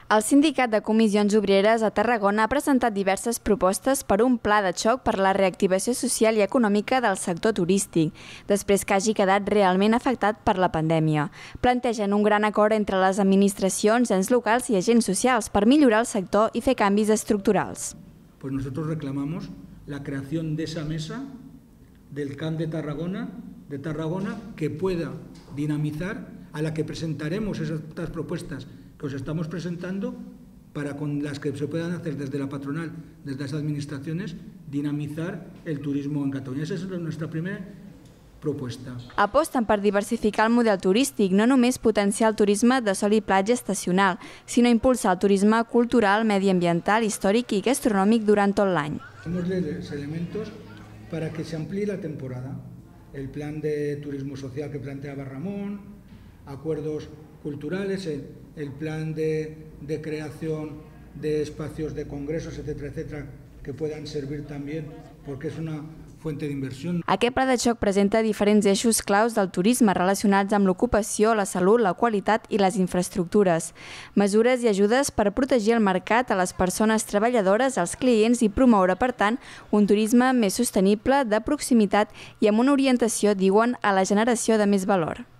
El Sindicat de Comissions Obreres a Tarragona ha presentat diverses propostes per un pla de xoc per la reactivació social i econòmica del sector turístic, després que hagi quedat realment afectat per la pandèmia. Plantegen un gran acord entre les administracions, ens locals i agents socials per millorar el sector i fer canvis estructurals. Pues nosotros reclamamos la creación de esa mesa del Camp de Tarragona que pueda dinamizar, a la que presentaremos estas propuestas que os estamos presentando para, con las que se puedan hacer desde la patronal, desde las administraciones, dinamizar el turismo en Catalunya. Esa es nuestra primera propuesta. Aposten per diversificar el model turístic, no només potenciar el turisme de sol i platja estacional, sinó impulsar el turisme cultural, mediambiental, històric i gastronòmic durant tot l'any. Tenemos los elementos para que se amplíe la temporada. El plan de turismo social que planteaba Ramón, acuerdos culturales, el plan de creación de espacios de congresos, etcétera, etcétera, que puedan servir también, porque es una fuente de inversión. Aquest pla de xoc presenta diferents eixos claus del turisme relacionats amb l'ocupació, la salut, la qualitat i les infraestructures. Mesures i ajudes per protegir el mercat a les persones treballadores, als clients i promoure, per tant, un turisme més sostenible, de proximitat i amb una orientació, diuen, a la generació de més valor.